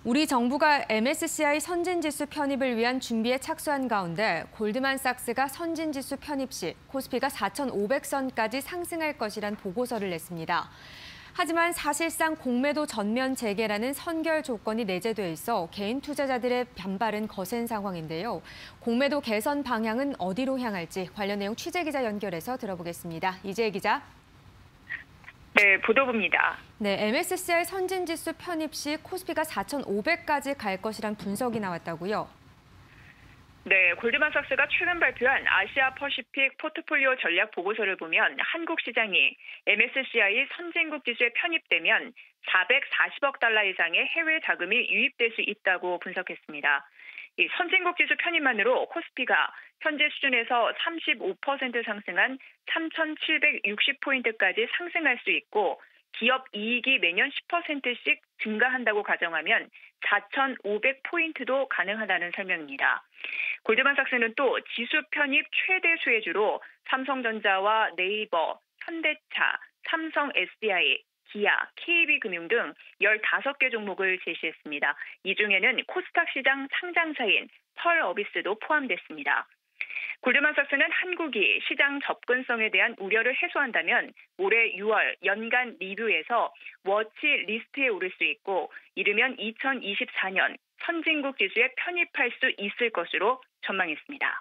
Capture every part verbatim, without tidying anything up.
우리 정부가 엠에스시아이 선진지수 편입을 위한 준비에 착수한 가운데 골드만삭스가 선진지수 편입 시 코스피가 사천오백 선까지 상승할 것이란 보고서를 냈습니다. 하지만 사실상 공매도 전면 재개라는 선결 조건이 내재돼 있어 개인 투자자들의 반발은 거센 상황인데요. 공매도 개선 방향은 어디로 향할지 관련 내용 취재기자 연결해서 들어보겠습니다. 이재희 기자. 네, 보도부입니다. 네, 엠에스시아이 선진지수 편입 시 코스피가 사천오백까지 갈 것이란 분석이 나왔다고요? 네, 골드만삭스가 최근 발표한 아시아 퍼시픽 포트폴리오 전략 보고서를 보면 한국 시장이 엠에스시아이 선진국 지수에 편입되면 사백사십억 달러 이상의 해외 자금이 유입될 수 있다고 분석했습니다. 이 선진국 지수 편입만으로 코스피가 현재 수준에서 삼십오 퍼센트 상승한 삼천칠백육십 포인트까지 상승할 수 있고 기업 이익이 매년 십 퍼센트씩 증가한다고 가정하면 사천오백 포인트도 가능하다는 설명입니다. 골드만삭스는 또 지수 편입 최대 수혜주로 삼성전자와 네이버, 현대차, 삼성 에스디아이, 기아, 케이비금융 등 열다섯 개 종목을 제시했습니다. 이 중에는 코스닥 시장 상장사인 펄어비스도 포함됐습니다. 골드만삭스는 한국이 시장 접근성에 대한 우려를 해소한다면 올해 유월 연간 리뷰에서 워치 리스트에 오를 수 있고 이르면 이천이십사 년 선진국 지수에 편입할 수 있을 것으로 전망했습니다.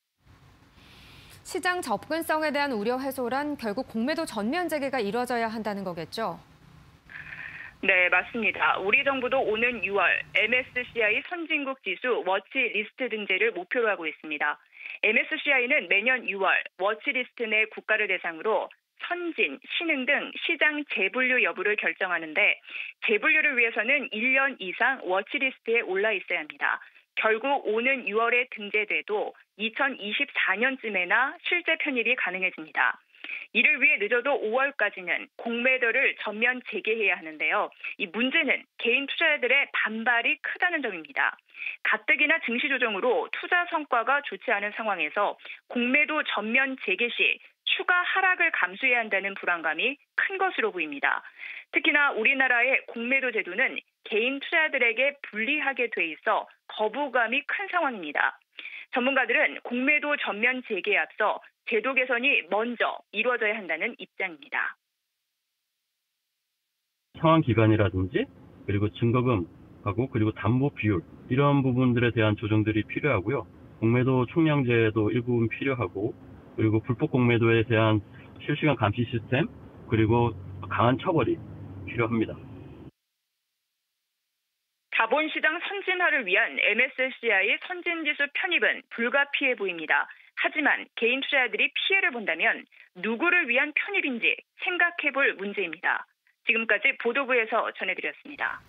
시장 접근성에 대한 우려 해소란 결국 공매도 전면 재개가 이뤄져야 한다는 거겠죠? 네, 맞습니다. 우리 정부도 오는 유월 엠에스시아이 선진국 지수 워치 리스트 등재를 목표로 하고 있습니다. 엠에스시아이는 매년 유월 워치 리스트 내 국가를 대상으로 선진, 신흥 등 시장 재분류 여부를 결정하는데 재분류를 위해서는 일 년 이상 워치 리스트에 올라 있어야 합니다. 결국 오는 유월에 등재돼도 이천이십사 년쯤에나 실제 편입이 가능해집니다. 이를 위해 늦어도 오월까지는 공매도를 전면 재개해야 하는데요. 이 문제는 개인 투자자들의 반발이 크다는 점입니다. 가뜩이나 증시 조정으로 투자 성과가 좋지 않은 상황에서 공매도 전면 재개 시 추가 하락을 감수해야 한다는 불안감이 큰 것으로 보입니다. 특히나 우리나라의 공매도 제도는 개인 투자자들에게 불리하게 돼 있어 거부감이 큰 상황입니다. 전문가들은 공매도 전면 재개에 앞서 제도 개선이 먼저 이루어져야 한다는 입장입니다. 상환 기간이라든지 그리고 증거금하고 그리고 담보 비율 이런 부분들에 대한 조정들이 필요하고요. 공매도 총량제도 일부분 필요하고 그리고 불법 공매도에 대한 실시간 감시 시스템 그리고 강한 처벌이 필요합니다. 자본시장 선진화를 위한 엠에스시아이 선진지수 편입은 불가피해 보입니다. 하지만 개인 투자자들이 피해를 본다면 누구를 위한 편입인지 생각해볼 문제입니다. 지금까지 보도부에서 전해드렸습니다.